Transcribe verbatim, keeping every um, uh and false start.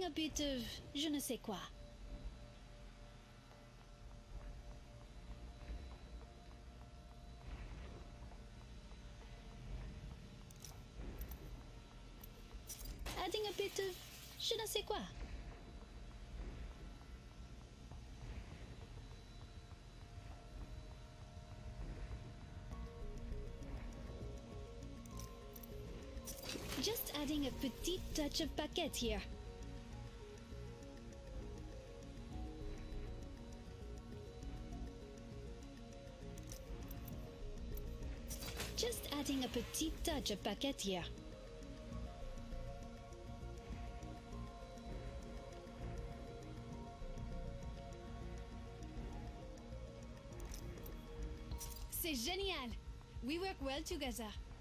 Adding a bit of je ne sais quoi. Adding a bit of je ne sais quoi. Just adding a petite touch of paquette here. Just adding a petite touch of paquette here. C'est génial! We work well together.